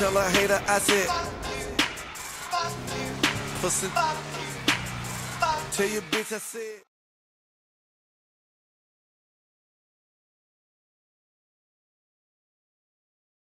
tell a hater I said, pussy. Tell your bitch I said.